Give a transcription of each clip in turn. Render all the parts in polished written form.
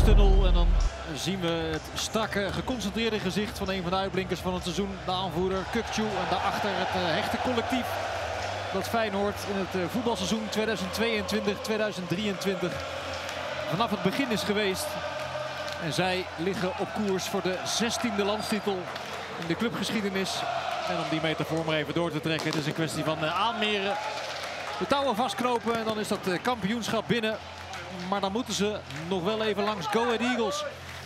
perstunnel en dan zien we het strakke, geconcentreerde gezicht van een van de uitblinkers van het seizoen. De aanvoerder Kökçü en daarachter het hechte collectief dat Feyenoord in het voetbalseizoen 2022-2023 vanaf het begin is geweest. En zij liggen op koers voor de 16e landstitel in de clubgeschiedenis. En om die metafoor maar even door te trekken, het is een kwestie van aanmeren, de touwen vastknopen en dan is dat kampioenschap binnen. Maar dan moeten ze nog wel even langs Go Ahead Eagles.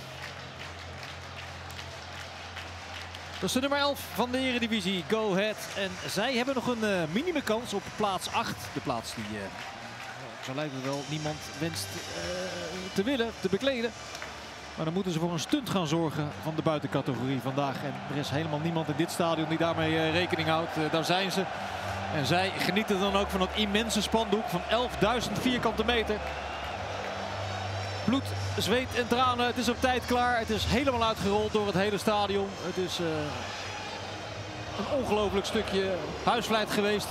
Dat is de nummer 11 van de Eredivisie, Go Ahead. En zij hebben nog een minimumkans op plaats 8. De plaats die, zo lijkt het wel, niemand wenst te willen, te bekleden. Maar dan moeten ze voor een stunt gaan zorgen van de buitencategorie vandaag. En er is helemaal niemand in dit stadion die daarmee rekening houdt. Daar zijn ze. En zij genieten dan ook van dat immense spandoek van 11.000 vierkante meter. Bloed, zweet en tranen. Het is op tijd klaar. Het is helemaal uitgerold door het hele stadion. Het is een ongelooflijk stukje huisvlijt geweest.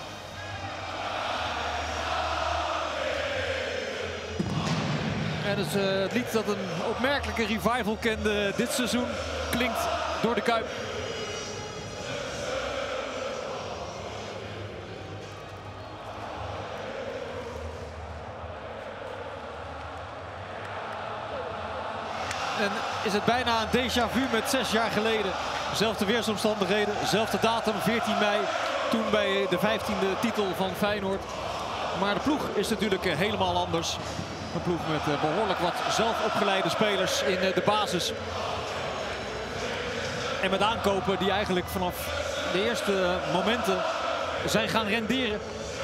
En het is het lied dat een opmerkelijke revival kende dit seizoen klinkt door de Kuip. En is het bijna een déjà vu met 6 jaar geleden. Zelfde weersomstandigheden, zelfde datum, 14 mei. Toen bij de 15e titel van Feyenoord. Maar de ploeg is natuurlijk helemaal anders. Een ploeg met behoorlijk wat zelfopgeleide spelers in de basis. En met aankopen die eigenlijk vanaf de eerste momenten zijn gaan renderen.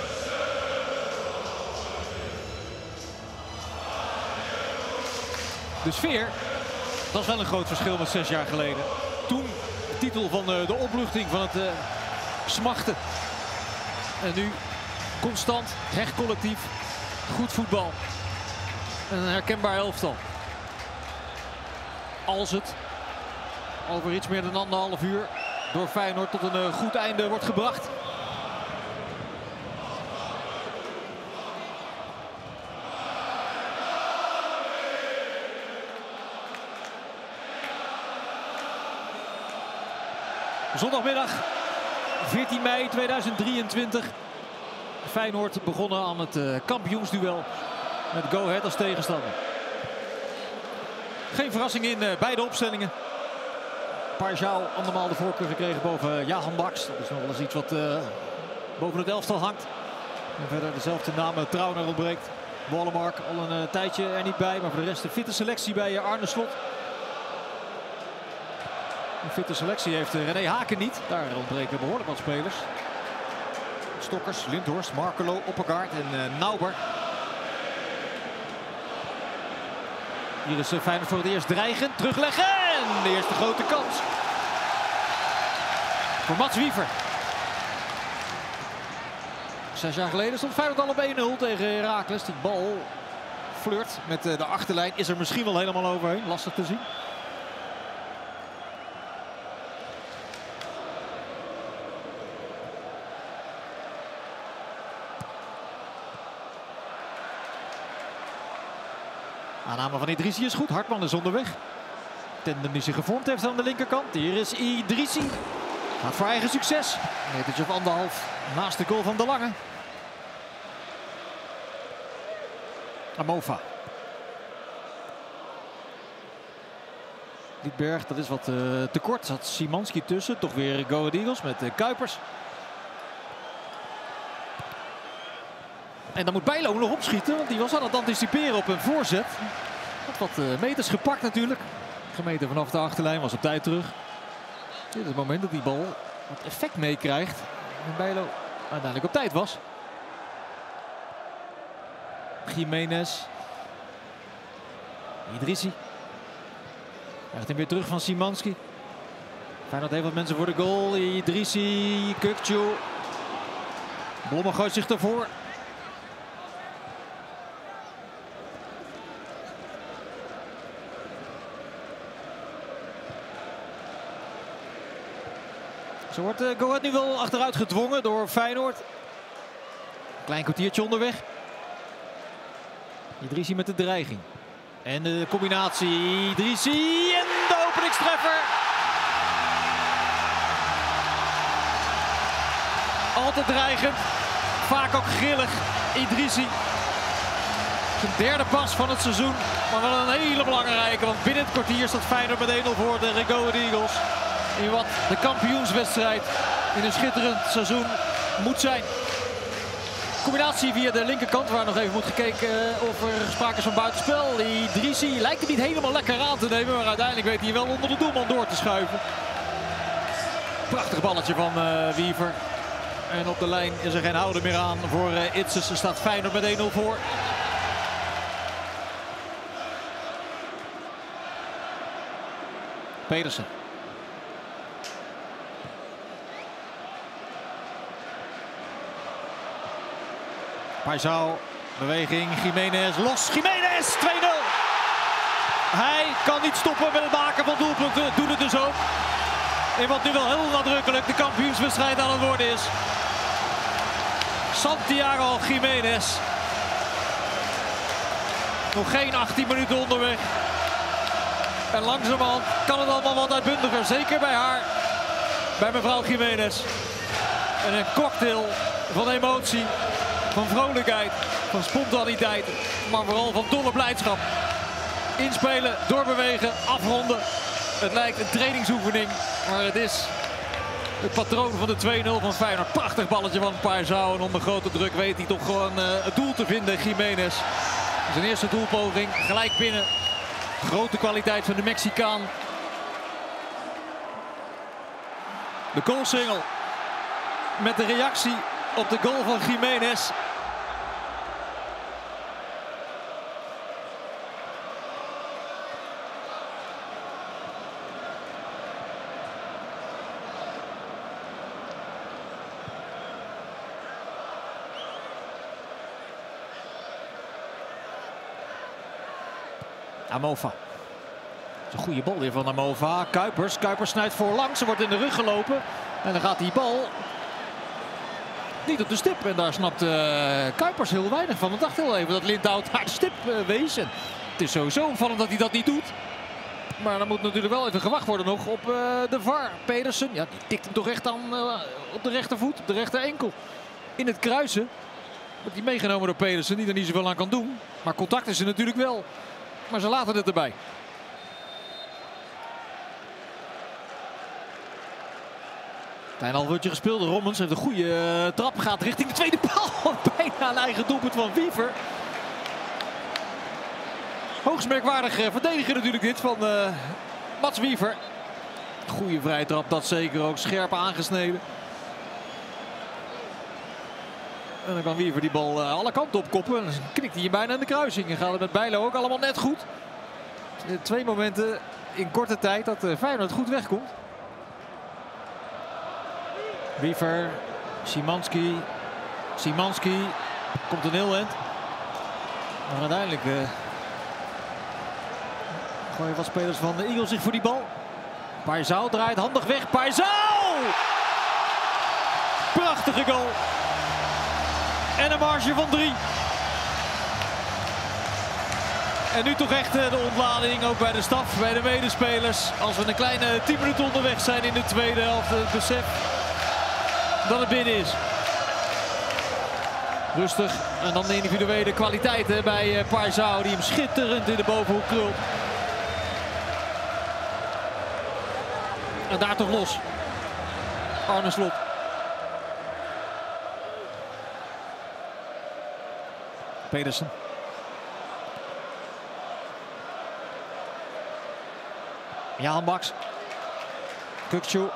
De sfeer, dat is wel een groot verschil met 6 jaar geleden. Toen de titel van de opluchting, van het smachten. En nu constant, hecht collectief, goed voetbal. En een herkenbaar elftal. Als het over iets meer dan 1,5 uur door Feyenoord tot een goed einde wordt gebracht. Zondagmiddag 14 mei 2023. Feyenoord begonnen aan het kampioensduel met Go Ahead als tegenstander. Geen verrassing in beide opstellingen. Paixão andermaal de voorkeur gekregen boven Jahan Baks. Dat is nog wel eens iets wat boven het elftal hangt. En verder dezelfde namen Trauner ontbreekt. Wallenmark al een tijdje er niet bij. Maar voor de rest een fitte selectie bij Arne Slot. Een fitte selectie heeft René Haken niet. Daar ontbreken behoorlijk wat spelers. Stokkers, Lindhorst, Markelo, Oppegaard en Nauber. Hier is Feyenoord voor het eerst dreigend. Terugleggen en de eerste grote kans. Voor Mats Wiever. 6 jaar geleden stond Feyenoord al op 1-0 tegen Heracles. Die bal flirt met de achterlijn. Is er misschien wel helemaal overheen. Lastig te zien. Aanname van Idrissi is goed. Hartman is onderweg. Tandem die zich gevormd heeft aan de linkerkant. Hier is Idrissi. Gaat voor eigen succes. Een metertje of 1,5 naast de goal van De Lange. Amofa. Liedberg, dat is wat te kort. Zat Szymanski tussen. Toch weer Go Ahead Eagles met Kuipers. En dan moet Bijlo nog opschieten, want die was aan het anticiperen op een voorzet. Had wat meters gepakt natuurlijk. Gemeten vanaf de achterlijn, was op tijd terug. Dit is het moment dat die bal wat effect meekrijgt. En Bijlo uiteindelijk op tijd was. Jiménez. Idrissi. Krijgt hem weer terug van Szymanski. Feyenoord heeft wat mensen voor de goal. Idrissi, Kökçü. Blommel gooit zich ervoor. Zo wordt Go Ahead nu wel achteruit gedwongen door Feyenoord. Klein kwartiertje onderweg. Idrissi met de dreiging. En de combinatie Idrissi en de openingstreffer. Altijd dreigend, vaak ook grillig. Idrissi. Zijn derde pas van het seizoen, maar wel een hele belangrijke. Want binnen het kwartier staat Feyenoord met 1-0 voor de Go Ahead Eagles. In wat de kampioenswedstrijd in een schitterend seizoen moet zijn. Combinatie via de linkerkant, waar nog even moet gekeken of er sprake is van buitenspel. Idrissi lijkt het niet helemaal lekker aan te nemen, maar uiteindelijk weet hij wel onder de doelman door te schuiven. Prachtig balletje van Wiever. En op de lijn is er geen houden meer aan voor Itzes. Er staat Feyenoord met 1-0 voor. Pedersen. Paisao, beweging, Giménez, los, Giménez, 2-0. Hij kan niet stoppen met het maken van doelpunten, doet het dus ook. In wat nu wel heel nadrukkelijk de kampioenswedstrijd aan het worden is. Santiago Giménez. Nog geen 18 minuten onderweg. En langzamerhand kan het allemaal wat uitbundiger, zeker bij haar. Bij mevrouw Giménez. En een cocktail van emotie, van vrolijkheid, van spontaniteit, maar vooral van dolle blijdschap. Inspelen, doorbewegen, afronden. Het lijkt een trainingsoefening, maar het is het patroon van de 2-0 van Feyenoord. Prachtig balletje van Paisao en onder grote druk weet hij toch gewoon het doel te vinden, Giménez. Zijn eerste doelpoging, gelijk binnen. Grote kwaliteit van de Mexicaan. De goalsingel met de reactie op de goal van Giménez. Amova. Een goede bal weer van Amova. Kuipers snijdt voorlangs. Ze wordt in de rug gelopen. En dan gaat die bal niet op de stip. En daar snapt Kuipers heel weinig van. Ik dacht heel even dat Lindhout haar de stip wees. En het is sowieso opvallend dat hij dat niet doet. Maar dan moet natuurlijk wel even gewacht worden nog op de VAR. Pedersen, ja, die tikt hem toch echt aan op de rechtervoet, op de rechter enkel. In het kruisen. Wordt hij meegenomen door Pedersen, die er niet zoveel aan kan doen. Maar contact is er natuurlijk wel. Maar ze laten het erbij. Klein half uurtje gespeeld. Rommens heeft een goede trap. Gaat richting de tweede paal. Bijna een eigen doelpunt van Wiever. Hoogst merkwaardig verdediger natuurlijk dit van Mats Wiever. Goede vrije trap, dat zeker ook. Scherp aangesneden. En dan kan Wiever die bal alle kanten opkoppen. Dan knikt hij je bijna in de kruising. En gaat het met Bijlo ook allemaal net goed. Twee momenten in korte tijd dat Feyenoord goed wegkomt. Wiever, Szymanski komt een heel eind. Maar uiteindelijk gooien wat spelers van de Eagles zich voor die bal. Paisao draait handig weg. Paisao! Prachtige goal. En een marge van 3. En nu toch echt de ontlading ook bij de staf, bij de medespelers. Als we een kleine 10 minuten onderweg zijn in de tweede helft. Het besef dat het binnen is. Rustig. En dan de individuele kwaliteiten bij Paisao die hem schitterend in de bovenhoek krult. En daar toch los. Arne Slot. Pedersen. Jaan Baks. Kukçu.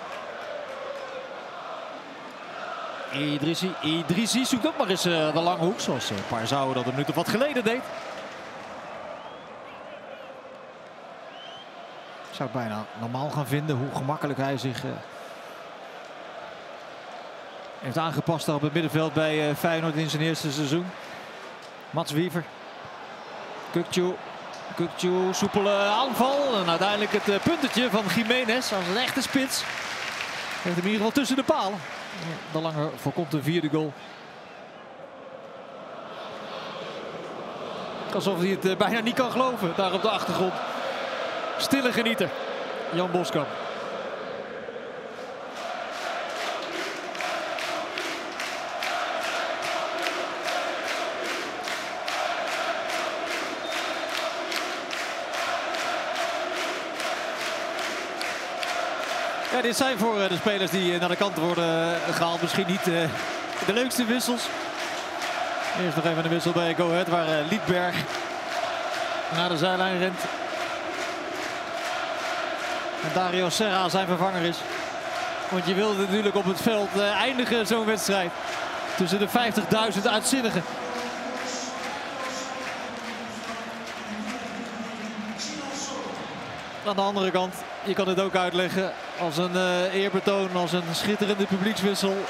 Idrissi zoekt ook maar eens de lange hoek, zoals Paisao dat een minuut of wat geleden deed. Ik zou het bijna normaal gaan vinden hoe gemakkelijk hij zich heeft aangepast daar op het middenveld bij Feyenoord in zijn eerste seizoen. Mats Wiever. Kukçu, soepele aanval. En uiteindelijk het puntetje van Giménez als een echte spits. Heeft hem in ieder geval tussen de palen. De langer voorkomt een vierde goal. Alsof hij het bijna niet kan geloven, daar op de achtergrond. Stille genieter, Jan Boskamp. Ja, dit zijn voor de spelers die naar de kant worden gehaald misschien niet de leukste wissels. Eerst nog even een wissel bij Go Ahead waar Liedberg naar de zijlijn rent. En Dario Serra zijn vervanger is. Want je wilde natuurlijk op het veld eindigen zo'n wedstrijd. Tussen de 50.000 uitzinnigen. Aan de andere kant, je kan het ook uitleggen als een eerbetoon, als een schitterende publiekswissel.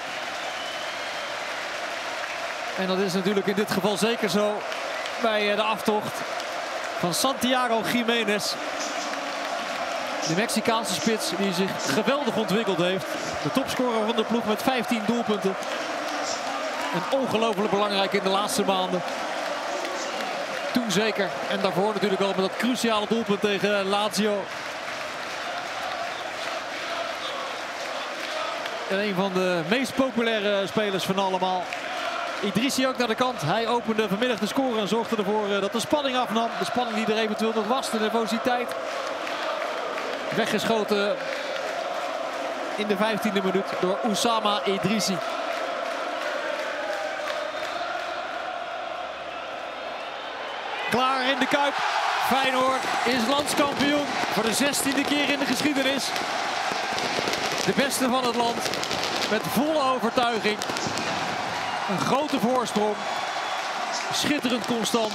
En dat is natuurlijk in dit geval zeker zo bij de aftocht van Santiago Giménez. De Mexicaanse spits die zich geweldig ontwikkeld heeft. De topscorer van de ploeg met 15 doelpunten. En ongelooflijk belangrijk in de laatste maanden. Toen zeker. En daarvoor natuurlijk al met dat cruciale doelpunt tegen Lazio. En een van de meest populaire spelers van allemaal. Idrissi ook naar de kant. Hij opende vanmiddag de score en zorgde ervoor dat de spanning afnam. De spanning die er eventueel nog was, de nervositeit. Weggeschoten in de 15e minuut door Oussama Idrissi. Klaar in de Kuip. Feyenoord is landskampioen voor de 16e keer in de geschiedenis. De beste van het land met volle overtuiging. Een grote voorsprong. Schitterend constant.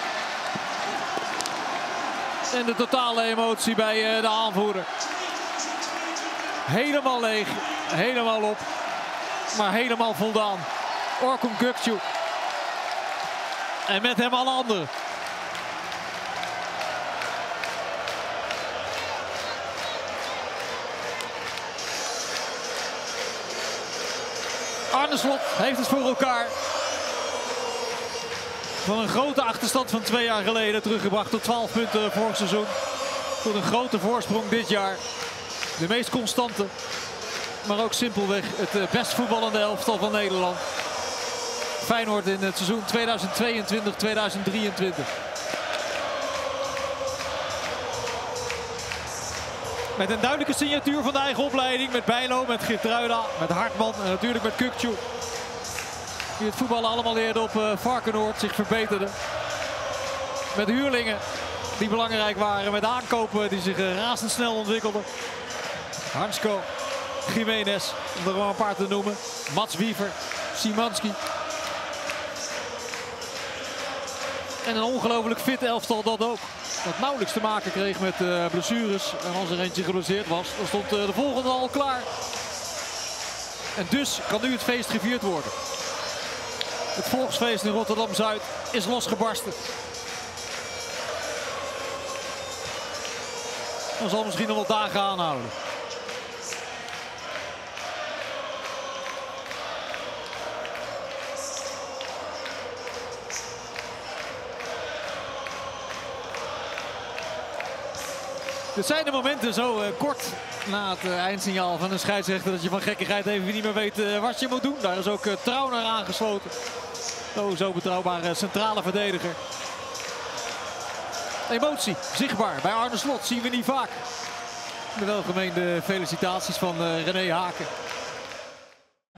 En de totale emotie bij de aanvoerder. Helemaal leeg, helemaal op, maar helemaal voldaan. Orkun Gökçe. En met hem alle anderen. Arne Slot heeft het voor elkaar. Van een grote achterstand van 2 jaar geleden teruggebracht tot 12 punten vorig seizoen. Tot een grote voorsprong dit jaar. De meest constante, maar ook simpelweg het best voetballende elftal van Nederland. Feyenoord in het seizoen 2022-2023. Met een duidelijke signatuur van de eigen opleiding. Met Bijlo, met Geertruida, met Hartman en natuurlijk met Gökçe. Die het voetballen allemaal leerden op Varkenoord, zich verbeterden. Met huurlingen die belangrijk waren, met aankopen die zich razendsnel ontwikkelden. Hansko, Giménez, om er maar een paar te noemen. Mats Wiever, Szymanski. En een ongelooflijk fit elftal dat ook. Dat nauwelijks te maken kreeg met blessures. En als er eentje geblesseerd was, dan stond de volgende al klaar. En dus kan nu het feest gevierd worden. Het volksfeest in Rotterdam-Zuid is losgebarsten. Dat zal misschien nog wel dagen aanhouden. Dit zijn de momenten zo kort na het eindsignaal van een scheidsrechter dat je van gekkigheid even niet meer weet wat je moet doen. Daar is ook Trouw naar aangesloten. Zo betrouwbare centrale verdediger. Emotie, zichtbaar bij Arne Slot, zien we niet vaak. De welgemeende felicitaties van René Haken.